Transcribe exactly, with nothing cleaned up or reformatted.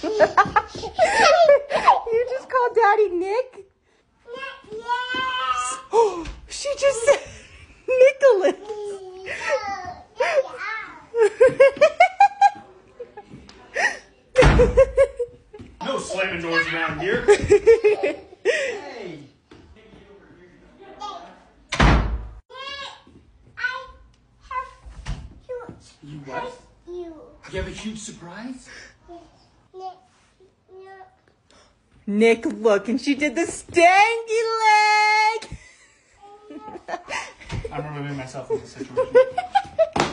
You just called Daddy Nick? Oh, she just said Nicholas. No slamming doors around here. Hey. You what? You. You have a huge surprise? Nick, look, and she did the stanky leg. I'm removing myself from the situation.